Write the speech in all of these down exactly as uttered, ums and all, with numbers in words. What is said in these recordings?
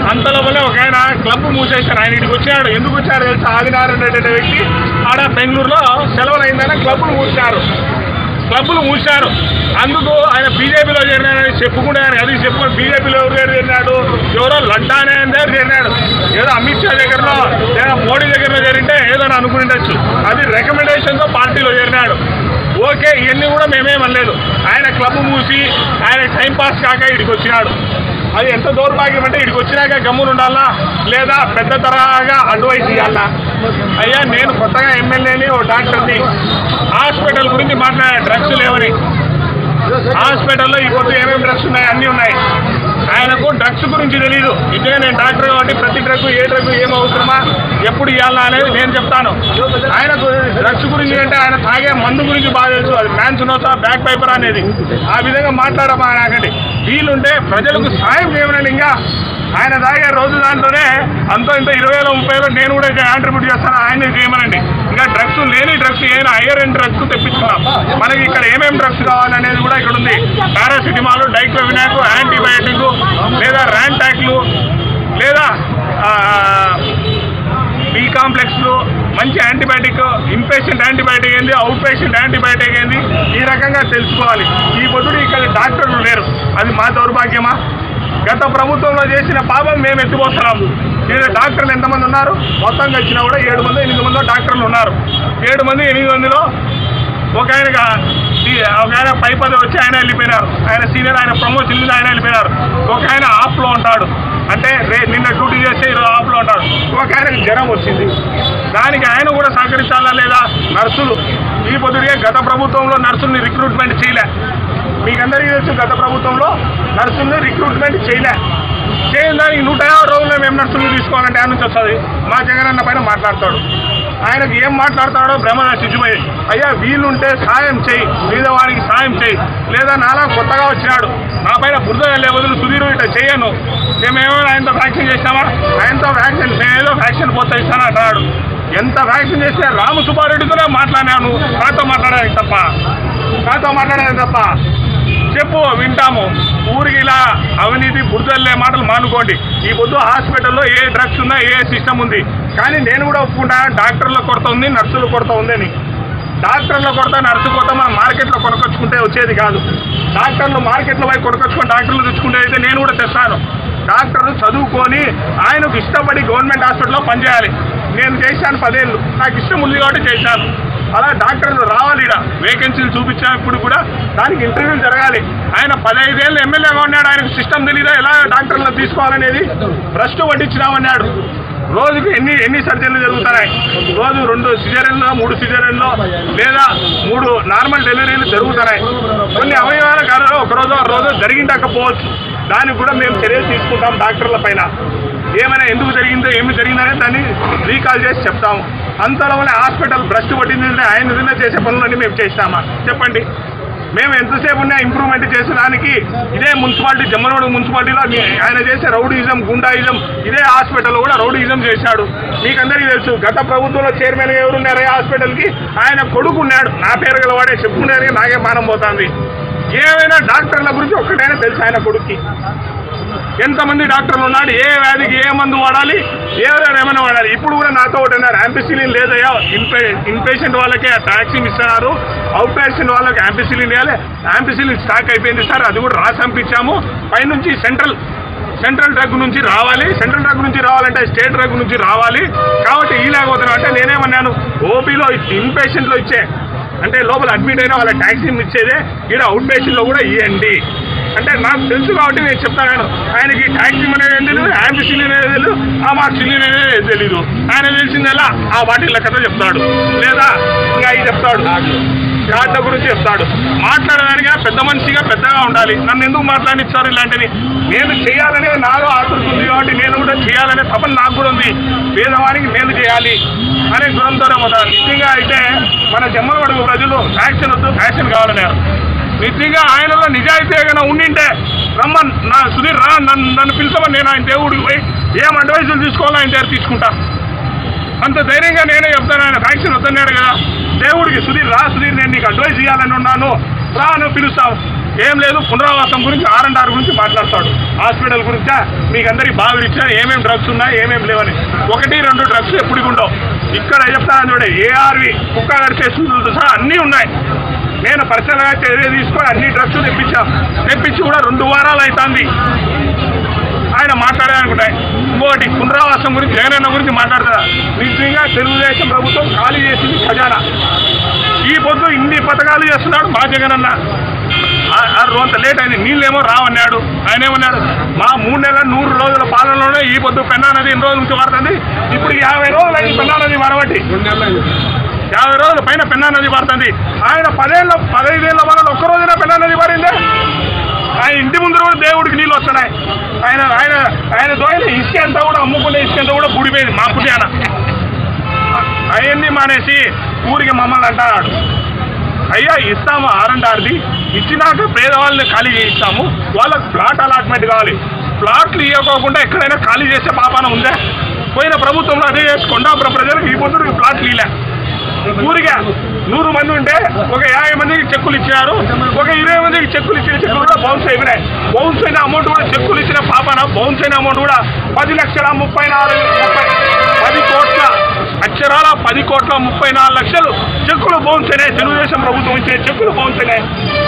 అంతలోపలే ఒక ఆయన క్లబ్ మూసేశారు. ఆయన ఇక్కడికి వచ్చాడు. ఎందుకు వచ్చాడు తెలుసా? ఆదినారాయణ రెడ్డి వ్యక్తి ఆడ బెంగళూరులో సెలవులు అయిందని క్లబ్లు మూసారు క్లబ్లు మూసారు అందుకు ఆయన బీజేపీలో చేరినాడని చెప్పుకున్నాడు. అది చెప్పుకొని బీజేపీలో ఎవరు చేరినాడు? ఎవరో లడ్డా అనే దగ్గర చేరినాడు. ఏదో అమిత్ షా దగ్గరలో లేదా మోడీ దగ్గరలో చేరింటే ఏదో అనుకుండొచ్చు. అది రికమెండేషన్తో పార్టీలో చేరినాడు. ఓకే, ఇవన్నీ కూడా మేమేమనలేదు. ఆయన క్లబ్ మూసి ఆయన టైంపాస్ కాక ఇక్కడికి వచ్చినాడు. అది ఎంత దౌర్భాగ్యం అంటే ఇక్కడికి వచ్చినాక గమ్మున ఉండాలా లేదా పెద్ద తరహాగా అడ్వైస్ ఇవ్వాలా? అయ్యా, నేను కొత్తగా ఎమ్మెల్యేని ఓ డాక్టర్ని హాస్పిటల్ గురించి మాట్లాడే డ్రగ్స్ లేవని. హాస్పిటల్లో ఈ పొద్దు ఏమేమి డ్రగ్స్ ఉన్నాయి అన్నీ ఉన్నాయి. ఆయనకు డ్రగ్స్ గురించి తెలియదు. ఇదే నేను డాక్టర్ కాబట్టి ప్రతి డ్రగ్ ఏ డ్రగ్ ఏం అవసరమా ఎప్పుడు ఇవ్వాలా అనేది నేను చెప్తాను. ఆయనకు డ్రగ్స్ గురించి అంటే ఆయన తాగే మందు గురించి బాగా తెలుసు. అది మ్యాన్సునోసా బ్యాక్ పైపర్ అనేది. ఆ విధంగా మాట్లాడమా నాకండి. వీలుంటే ప్రజలకు సాయం చేయమని ఇంకా ఆయన తాగే రోజు దాంట్లోనే అంతో ఇంత ఇరవై వేల ముప్పై వేలు నేను కూడా కాంట్రిబ్యూట్ చేస్తాను. ఆయన చేయమనండి. ఇంకా డ్రగ్స్ లేని డ్రగ్స్ ఏమైనా హైయర్ అండ్ డ్రగ్స్ తెప్పించుకున్నాం. మనకి ఇక్కడ ఏమేమి డ్రగ్స్ కావాలనేది కూడా ఇక్కడ ఉంది. పారాసిటమాల్, డైక్లోఫినాక్, యాంటీబయాటిక్ లేదా ర్యాంటాక్లు లేదా బి కాంప్లెక్స్లు, మంచి యాంటీబయాటిక్, ఇన్పేషెంట్ యాంటీబయాటిక్ ఏంది, అవుట్ పేషెంట్ యాంటీబయాటిక్ ఏంది, ఈ రకంగా తెలుసుకోవాలి. ఈ పొద్దుడు ఇక్కడ డాక్టర్లు లేరు. అది మా దౌర్భాగ్యమా? గత ప్రభుత్వంలో చేసిన పాపం మేము ఎత్తిపోస్తున్నాము. ఈయన డాక్టర్లు ఎంతమంది ఉన్నారు? మొత్తం వచ్చినా కూడా ఏడు మంది ఎనిమిది మంది డాక్టర్లు ఉన్నారు. ఏడు మంది ఎనిమిది మందిలో ఒక ఆయనగా ఒక ఆయన పై పది వచ్చి ఆయన వెళ్ళిపోయినారు. ఆయన సీనియర్, ఆయన ప్రమోషన్ మీద ఆయన వెళ్ళిపోయినారు. ఒక ఆయన ఆఫ్లో ఉంటాడు, అంటే రే నిన్న డ్యూటీ చేస్తే ఈరోజు ఆఫ్లో ఉంటాడు. ఒక ఆయనకు జ్వరం వచ్చింది, దానికి ఆయన కూడా సహకరించాలా లేదా? నర్సులు ఈ పొద్దుడిగా గత ప్రభుత్వంలో నర్సుల్ని రిక్రూట్మెంట్ చేయలే. మీకందరికీ తెలుసు, గత ప్రభుత్వంలో నర్సుల్ని రిక్రూట్మెంట్ చేయలే. చేయని దానికి నూట యాభై రోజుల్లో మేము నర్సులు తీసుకోవాలంటే ఆయన నుంచి వస్తుంది. మా జగనన్న పైన మాట్లాడతాడు. ఆయనకు ఏం మాట్లాడతాడో బ్రహ్మ సిద్ధమయ్యి, అయ్యా వీలుంటే సాయం చేయి, పేదవాడికి సాయం చేయి, లేదా నాలా కొత్తగా వచ్చినాడు నా పైన బురద వెళ్ళే బదులు సుధీరు ఇట్లా చేయను, మేమేమైనా ఆయనతో వ్యాక్సిన్ చేసినామా? ఆయనతో వ్యాక్సిన్ ఏదో వ్యాక్సిన్ పోతా ఇస్తాను అంటాడు. ఎంత వ్యాక్సిన్ చేస్తే రాము సుబ్బారెడ్డితోనే మాట్లాడాను. నాతో మాట్లాడాలి తప్ప నాతో మాట్లాడాలి తప్ప చెప్పు, వింటాము. ఊరికి ఇలా అవినీతి బురదల్లే మాటలు మానుకోండి. ఈ పొద్దు హాస్పిటల్లో ఏ డ్రగ్స్ ఉన్నా, ఏ సిస్టమ్ ఉంది. కానీ నేను కూడా ఒప్పుకుంటా, డాక్టర్ల కొరత ఉంది, నర్సుల కొరత ఉందని. డాక్టర్ల కొరత, నర్సు కొరత మనం మార్కెట్లో కొనుకొచ్చుకుంటే వచ్చేది కాదు. డాక్టర్లు మార్కెట్లో పోయి కొనుకొచ్చుకొని డాక్టర్లు తెచ్చుకుంటే అయితే నేను కూడా తెస్తాను. డాక్టర్లు చదువుకొని ఆయనకు ఇష్టపడి గవర్నమెంట్ హాస్పిటల్లో పనిచేయాలి. నేను చేశాను పదేళ్ళు, నాకు ఇష్టం ఉంది కాబట్టి చేశాను. అలా డాక్టర్లు రావాలి. ఇక్కడ వేకెన్సీలు చూపించినప్పుడు కూడా దానికి ఇంటర్వ్యూలు జరగాలి. ఆయన పదహైదేళ్ళు ఎమ్మెల్యేగా ఉన్నాడు, ఆయనకు సిస్టమ్ తెలీదా ఎలా డాక్టర్లను తీసుకోవాలనేది? భ్రష్టు పట్టించినామన్నాడు. రోజుకి ఎన్ని ఎన్ని సర్జరీలు జరుగుతున్నాయి? రోజు రెండు సిజరీన్లో, మూడు సిజరీన్లో లేదా మూడు నార్మల్ డెలివరీలు జరుగుతున్నాయి. కొన్ని అవయవాల కారణంలో ఒకరోజు ఆ రోజు జరిగిండకపోవచ్చు. దానికి కూడా మేము చర్యలు తీసుకుంటాం డాక్టర్ల పైన. ఏమైనా ఎందుకు జరిగిందో ఏమి జరిగిందనే దాన్ని రీకాల్ చేసి చెప్తాము. అంతలోనే హాస్పిటల్ భ్రష్టు పట్టింది, ఆయన నిన్న చేసే పనులన్నీ మేము చేస్తామా? చెప్పండి. మేము ఎంతసేపు ఉన్నా ఇంప్రూవ్మెంట్ చేసేదానికి ఇదే మున్సిపాలిటీ, జమ్మలమడుగు మున్సిపాలిటీలో ఆయన చేసే రౌడీయిజం, గుండాయిజం, ఇదే హాస్పిటల్లో కూడా రౌడీయిజం చేశాడు. మీకందరికీ తెలుసు. గత ప్రభుత్వంలో చైర్మన్గా ఎవరున్నారు ఈ హాస్పిటల్కి? ఆయన కొడుకు ఉన్నాడు. నా పేరు గలవాడే చెప్పుకునేది నాకే మానం పోతుంది. ఏమైనా డాక్టర్ల గురించి ఒక్కటైనా తెలుసు ఆయన కొడుక్కి? ఎంతమంది డాక్టర్లు ఉన్నాడు, ఏ వ్యాధికి ఏ మందు వాడాలి, ఏ ఏమైనా వాడాలి? ఇప్పుడు కూడా నాతో ఒకటి అన్నారు, యాంపిసిలిన్ లేదయ్యా, ఇన్పే ఇన్పేషెంట్ వాళ్ళకే టాక్సిన్ ఇస్తున్నారు, అవుట్ పేషెంట్ వాళ్ళకి యాంపిసిలిన్ వేయాలి. యాంపిసిలిన్ స్టాక్ అయిపోయింది సార్, అది కూడా రాసి పంపించాము. పైనుంచి సెంట్రల్ సెంట్రల్ డ్రగ్ నుంచి రావాలి. సెంట్రల్ డ్రగ్ నుంచి రావాలంటే స్టేట్ డ్రగ్ నుంచి రావాలి. కాబట్టి ఈ లేకపోతున్నాం అంటే నేనేమన్నాను, ఓపీలో ఇన్పేషెంట్లో ఇచ్చే అంటే లోపల అడ్మిట్ అయినా వాళ్ళ టాక్సిన్ ఇచ్చేదే, ఇక్కడ అవుట్ పేషెంట్లో కూడా ఇవ్వండి అంటే నాకు తెలుసు కాబట్టి నేను చెప్తాను. ఆయనకి టాక్సిన్ అనేది ఏం తెలియదు, యాంపిసిలిన్ అనేది తెలియదు, ఆ మార్సిలిన్ అనేది ఏం తెలీదు. ఆయన తెలిసిందలా ఆ వాటిల కథ చెప్తాడు, లేదా ఇంకా అవి చెప్తాడు, గాడ్ల గురించి చెప్తాడు. మాట్లాడడానికి పెద్ద మనిషిగా పెద్దగా ఉండాలి. నన్ను ఎందుకు మాట్లాడిస్తారు ఇలాంటివి? నేను చేయాలనే నాలో ఆతృత ఉంది కాబట్టి నేను కూడా చేయాలనే తపన నాకు కూడా ఉంది. పేదవానికి నేను చేయాలి అనే గుణంతోనే ఉంటాను. నిజంగా అయితే మన జమ్మలమడుగు ప్రజలు ఫ్యాక్షన్ వద్దు, ఫ్యాక్షన్ కావాలన్నారు. నిజంగా ఆయనలో నిజాయితీ ఏమైనా ఉండింటే రమ్మన్ నా సుధీర్ రా, నన్ను నన్ను పిలిచమని నేను ఆయన దేవుడికి పోయి ఏం అడ్వైజులు తీసుకోవాలో ఆయన దగ్గర తీసుకుంటా. అంత ధైర్యంగా నేనే చెప్తాను. ఆయన ఫ్యాక్షన్ వద్దన్నాడు కదా దేవుడికి, సుధీర్ రా సుధీర్, నేను నీకు అడ్వైజ్ ఇవ్వాలని ఉన్నాను, రా నువ్వు పిలుస్తావు. ఏం లేదు, పునరావాసం గురించి ఆర్ అండ్ ఆర్ గురించి మాట్లాడతాడు. హాస్పిటల్ గురించా మీకు అందరికి బాగా ఇచ్చినా ఏమేమి డ్రగ్స్ ఉన్నాయి ఏమేమి లేవని. ఒకటి రెండు డ్రగ్స్ ఎప్పుడు ఉండవు. ఇక్కడ చెప్తాను చూడే, ఏఆర్వి కుక్క గడిచే సూదులతో సహా అన్నీ ఉన్నాయి. నేను పర్సనల్గా చర్య తీసుకొని అన్ని డ్రగ్స్ తెప్పించాం. తెప్పించి కూడా రెండు వారాలు అవుతుంది ఆయన మాట్లాడాలనుకుంటాయి. ఇంకోటి పునరావాసం గురించి జగనన్న గురించి మాట్లాడతా. నిజంగా తెలుగుదేశం ప్రభుత్వం ఖాళీ చేసింది ఖజానా. ఈ పొద్దు ఇన్ని పథకాలు చేస్తున్నాడు మా జగనన్న. అంత లేట్ అయింది, నీళ్ళేమో రావన్నాడు. ఆయన ఏమన్నాడు, మా మూడు నెలల నూరు రోజుల పాలనలోనే ఈ పొద్దు పెన్నా నది ఎన్ని రోజుల నుంచి వాడుతుంది. ఇప్పుడు యాభై రోజులు అయింది పెన్నా నది వాడబట్టి. యాభై రోజుల పైన పెన్నా నది వాడుతుంది. ఆయన పదేళ్ళ పదహైదేళ్ల వల్ల ఒక్క రోజున పెన్నా నది వాడిందే. ఆయన ఇంటి ముందు కూడా దేవుడికి నీళ్ళు వస్తున్నాయి. ఆయన ఆయన ఆయన దోయిన ఇసుక అంతా కూడా అమ్ముకునే ఇసుక అంతా కూడా బుడిపోయింది మా పుట్టిన. అవన్నీ మానేసి ఊరికి మమ్మల్ని అంటాడు. అయ్యా ఇస్తాము ఆర్ అండ్ ఆర్ది, ఇచ్చినాక పేదవాళ్ళని ఖాళీ చేయిస్తాము. వాళ్ళకి ప్లాట్ అలాట్మెంట్ కావాలి. ప్లాట్లు ఇవ్వకోకుండా ఎక్కడైనా ఖాళీ చేసే పాపాన ఉందా? పోయిన ప్రభుత్వంలో అదే చేసుకుంటా అప్పుడు ప్రజలకు ఈ పొద్దు ప్లాట్లు ఇలే. ఊరిగా నూరు మంది ఉంటే ఒక యాభై మందికి చెక్కులు ఇచ్చినారు. ఒక ఇరవై మందికి చెక్కులు ఇచ్చిన చెక్కులు కూడా బౌన్స్ అయిపోయినాయి. బౌన్స్ అయిన అమౌంట్ కూడా చెక్కులు ఇచ్చిన పాపన బౌన్స్ అయిన అమౌంట్ కూడా పది లక్షల ముప్పై నాలుగు ముప్పై పది కోట్ల అక్షరాల పది కోట్ల ముప్పై నాలుగు లక్షలు చెక్కులు బౌన్స్ అయినాయి. తెలుగుదేశం ప్రభుత్వం ఇచ్చే చెక్కులు బౌన్స్ అయినాయి.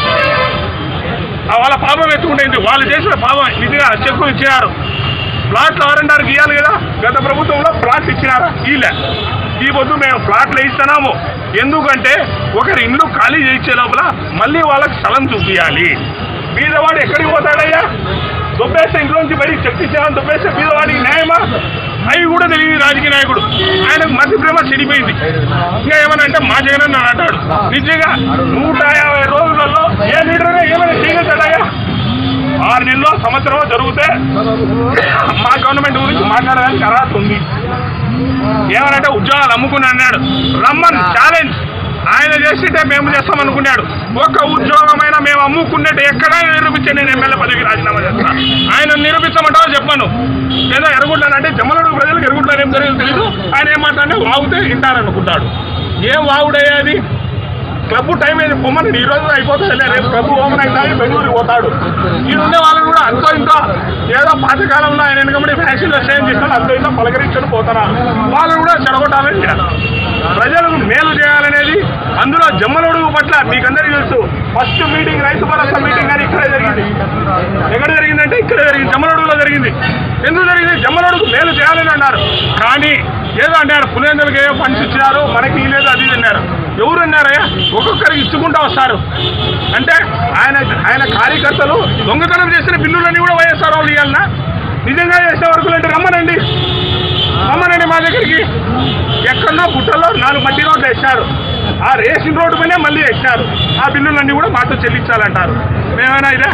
వాళ్ళ పాపం ఎత్తుకుంటుంది. వాళ్ళు చేసిన పాపం ఇదిగా చెక్కులు ఇచ్చినారు. ప్లాట్లు ఆర్ అండ్ ఆర్కి ఇవ్వాలి కదా. గత ప్రభుత్వంలో ప్లాట్లు ఇచ్చినారా? ఇలా ఈ పొద్దు మేము ప్లాట్లు ఇస్తున్నాము. ఎందుకంటే ఒకరి ఇల్లు ఖాళీ చేయించే లోపల మళ్ళీ వాళ్ళకి స్థలం చూపించాలి. బీదవాడు ఎక్కడికి పోతాడయ్యా? దొబ్బేస్తే ఇంట్లోంచి బయటికి చెప్పించాలని దొబ్బేస్తే బీదవాడికి న్యాయమా? అవి కూడా తెలియదు రాజకీయ నాయకుడు. ఆయనకు మధ్య ప్రేమ చెడిపోయింది. ఇంకా ఏమని అంటే మా జగన్ అంటాడు. నిజంగా నూట యాభై రోజులలో ఏ లీడర్ ఏమైనా చేయగలుగుతాడయ్యా? ఆరు నెలలో సంవత్సరం జరిగితే మా గవర్నమెంట్ గురించి మాట్లాడడానికి అర్హత ఉంది. ఏమనంటే ఉద్యోగాలు అమ్ముకుని అన్నాడు. రమ్మన్ ఛాలెంజ్ ఆయన చేసింటే మేము చేస్తాం అనుకున్నాడు. ఒక్క ఉద్యోగమైనా మేము అమ్ముకున్నట్టు ఎక్కడైనా నిరూపించే నేను ఎమ్మెల్యే పదవికి రాజీనామా చేస్తా. ఆయన నిరూపించమంటావో చెప్పాను. ఏదో ఎరుగుంటానంటే జమ్మలడు ప్రజలకు ఎరుగుంటాను ఏం జరిగిందో తెలీదు. ఆయన ఏమంటానే వాగుతే వింటారనుకుంటాడు. ఏం వాగుడయ్యేది? క్లబ్ టైం ఏది పొమ్మని ఈ రోజు అయిపోతుంది. రేపు క్లబ్ ఓపెన్ అవుతాయి, బెంగళూరుకి పోతాడు. ఈ ఉండే వాళ్ళని కూడా అంతో ఇంతో ఏదో పాతకాలంలో ఆయన వెనకబడి ఫ్యాషన్లో సేమ్ చేస్తాను అంతో ఇంతో పలకరించుకొని పోతున్నారు. వాళ్ళని కూడా చెడగొట్టాలని ప్రజలకు మేలు చేయాలనేది. అందులో జమ్మలడుగు పట్ల మీకందరికీ తెలుసు. First meeting Rythu Bharosa meeting అని ఇక్కడే జరిగింది. ఎక్కడ జరిగిందంటే ఇక్కడే జరిగింది, జమ్మలడుగులో జరిగింది. ఎందుకు జరిగింది? జమ్మలడుగు మేలు చేయాలని అన్నారు. కానీ ఏదో అన్నారు పులివెందులకి ఏదో ఫండ్స్ ఇచ్చినారు, మనకి ఈ లేదు అది అన్నారు. ఎవరు అన్నారయ్యా? ఒక్కొక్కరికి ఇచ్చుకుంటూ వస్తారు. అంటే ఆయన ఆయన కార్యకర్తలు దొంగతనం చేసిన బిల్లులన్నీ కూడా వైఎస్ఆర్ వాళ్ళు ఇవ్వాలన్నా? నిజంగా చేసే వరకు అంటే రమ్మనండి, రమ్మనండి మా దగ్గరికి. ఎక్కడో గుట్టల్లో నాలుగు మట్టి రోడ్లు వేసినారు. ఆ రేషన్ రోడ్డు పైనే మళ్ళీ వేసినారు. ఆ బిల్లులన్నీ కూడా మాతో చెల్లించాలంటారు. మేమైనా ఇదే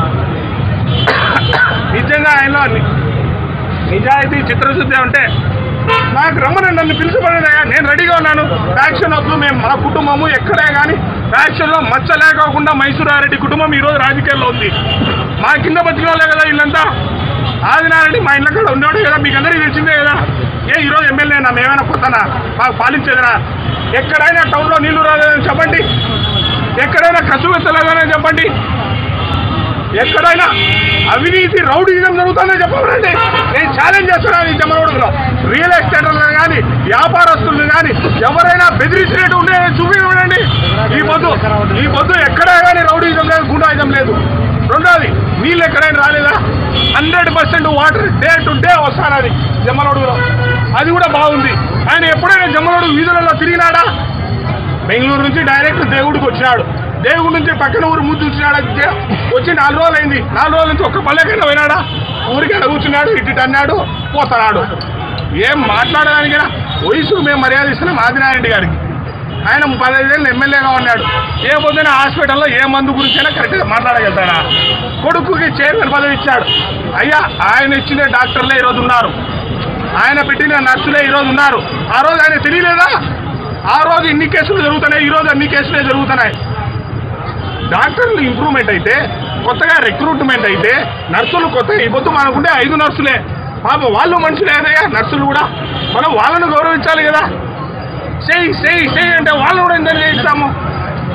నిజంగా ఆయనలో నిజాయితీ చిత్రశుద్ధి ఉంటే నాకు రమ్మనండి, నన్ను పిలుచుకోలేదయ్యా, నేను రెడీగా ఉన్నాను. ఫ్యాక్షన్ అప్పుడు మేము మా కుటుంబము ఎక్కడే కానీ ఫ్యాక్షన్లో మచ్చ లేకోకుండా మైసూరారెడ్డి కుటుంబం ఈరోజు రాజకీయాల్లో ఉంది. మా కింద బతికిన వాళ్ళే కదా వీళ్ళంతా. ఆదినారెడ్డి మా ఇంట్లో కూడా ఉండేవాడే కదా, మీకు అందరికీ తెలిసిందే కదా. ఏ ఈరోజు ఎమ్మెల్యేనా? మేమైనా కొత్తనా? మాకు పాలించేదినా? ఎక్కడైనా టౌన్లో నీళ్లు రాలేదని చెప్పండి, ఎక్కడైనా కసువు ఎత్తలేదని చెప్పండి, ఎక్కడైనా అవినీతి రౌడీజం జరుగుతుందని చెప్పండి. నేను ఛాలెంజ్ చేస్తున్నాను. ఈ జమ్మలమడుగులో రియల్ ఎస్టేటర్లను కానీ వ్యాపారస్తులను కానీ ఎవరైనా బెదిరించినట్టు ఉంటే చూపించండి. ఈ పొద్దు ఈ పొద్దు ఎక్కడా కానీ రౌడీజం లేదు, గుండాయిజం లేదు. రెండోది, నీళ్ళు ఎక్కడైనా రాలేదా? Hundred percent water day to day వస్తానది జమ్మలమడుగులో. అది కూడా బాగుంది. ఆయన ఎప్పుడైనా జమ్మలమడుగు వీధులలో తిరిగినాడా? బెంగళూరు నుంచి డైరెక్ట్ దేవుడికి వచ్చినాడు. దేవుడి నుంచి పక్కన ఊరు ముందు చూసినాడు. వచ్చి నాలుగు రోజులు అయింది. నాలుగు రోజుల నుంచి ఒక్క పల్లెకైనా పోయినాడా? ఊరికైనా కూర్చున్నాడు, ఇటు అన్నాడు, పోతున్నాడు. ఏం మాట్లాడడానికైనా వయసు మేము మర్యాద ఇస్తున్నాం ఆదినారెడ్డి గారికి. ఆయన పదహైదేళ్ళు ఎమ్మెల్యేగా ఉన్నాడు. ఏ పొద్దున హాస్పిటల్లో ఏ మందు గురించి అయినా కరెక్ట్గా మాట్లాడగలుగుతాడా? కొడుకుకి చైర్మన్ పదవి ఇచ్చాడు. అయ్యా ఆయన ఇచ్చిన డాక్టర్లే ఈరోజు ఉన్నారు, ఆయన పెట్టిన నర్సులే ఈరోజు ఉన్నారు. ఆ రోజు ఆయన తెలియలేదా? ఆ రోజు ఇన్ని కేసులు జరుగుతున్నాయి, ఈరోజు అన్ని కేసులే జరుగుతున్నాయి. డాక్టర్లు ఇంప్రూవ్మెంట్ అయితే, కొత్తగా రిక్రూట్మెంట్ అయితే, నర్సులు కొత్త ఇవ్వద్దు మనకుంటే ఐదు నర్సులే. పాప వాళ్ళు మనుషులు ఏదయ్యా నర్సులు కూడా. మనం వాళ్ళను గౌరవించాలి కదా. చేయి చేయి చేయి అంటే వాళ్ళు కూడా ఇందరు చేయిస్తాము.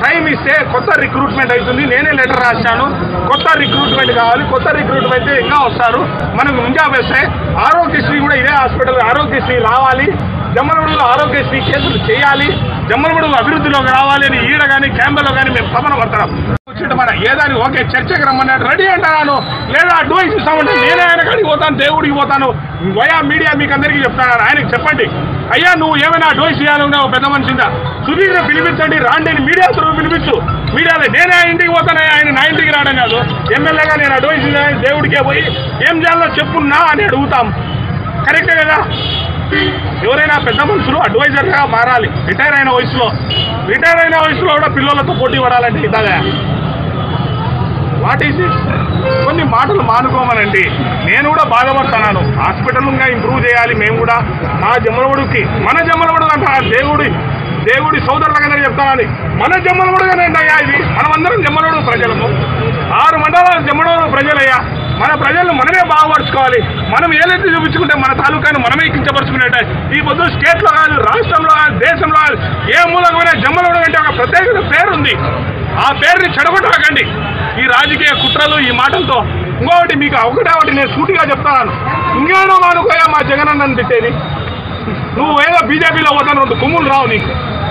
టైం ఇస్తే కొత్త రిక్రూట్మెంట్ అవుతుంది. నేనే లెటర్ రాశాను, కొత్త రిక్రూట్మెంట్ కావాలి, కొత్త రిక్రూట్మెంట్ ఇంకా వస్తారు. మనకు ముంజాబ్ వేస్తే ఆరోగ్యశ్రీ కూడా ఇదే హాస్పిటల్ ఆరోగ్యశ్రీ రావాలి, జమ్మలమడుగులో ఆరోగ్యశ్రీ కేసులు చేయాలి, జమ్మలమడుగు అభివృద్ధిలోకి రావాలి అని ఈడ కానీ క్యాంపెయిన్లో కానీ మేము తపన పడతాం. మన ఏదాని ఓకే చర్చకి రమ్మన్నాడు రెడీ అంటాను, లేదా అడ్వైస్ ఇస్తామంటే నేనే ఆయన కాడికి పోతాను, దేవుడికి పోతాను, వయా మీడియా మీకు అందరికీ చెప్తాను. ఆయనకి చెప్పండి, అయ్యా నువ్వు ఏమైనా అడ్వైస్ ఇవ్వాలన్నావు పెద్ద మనిషిందా సుధీర్ పిలిపించండి, రాండి మీడియా త్రూ పిలిపించు. మీడియాలో నేనే ఇంటికి పోతాను, ఆయన నా ఇంటికి రావడం కాదు. ఎమ్మెల్యేగా నేను అడ్వైస్ దేవుడికే పోయి ఏం చేయాలో చెప్పున్నా అని అడుగుతాం. కరెక్టే కదా? ఎవరైనా పెద్ద మనుషులు అడ్వైజర్గా మారాలి. రిటైర్ అయిన వయసులో రిటైర్ అయిన వయసులో కూడా పిల్లలతో పోటీ పడాలంటే ఇలాగా వాట్ ఈస్ ఇట్? కొన్ని మాటలు మానుకోమనండి. నేను కూడా బాధపడుతున్నాను. హాస్పిటల్ ఇంకా ఇంప్రూవ్ చేయాలి. మేము కూడా మా జమ్మలమడుగుకి మన జమ్మలమడుగు అంట దేవుడి దేవుడి సోదరులకనే చెప్తానని మన జమ్మలమడుగునేంటయ్యా ఇది. మనమందరం జమ్మలమడుగు ప్రజలము, ఆరు మండలాల జమ్మలమడుగు ప్రజలయ్యా. మన ప్రజలను మనమే బాగుపరుచుకోవాలి. మనం ఏదైతే చూపించుకుంటే మన తాలూకాను మనమే కించపరుచుకునేట ఈ పొద్దు స్టేట్లో కాదు, రాష్ట్రంలో కాదు, దేశంలో కాదు, ఏ మూలంగా జమ్మలమడుగు అంటే ఒక ప్రత్యేకత పేరుంది. ఆ పేరుని చెడగొట్టకండి ఈ రాజకీయ కుట్రలు ఈ మాటలతో. ఇంకొకటి మీకు ఒకటే ఒకటి నేను సూటిగా చెప్తాను, ఇంకేనో మానుకోయా మా జగనన్నని తిట్టేది. నువ్వు ఏదో బీజేపీలో పోతాను రెండు కొమ్ములు రావు నీకు.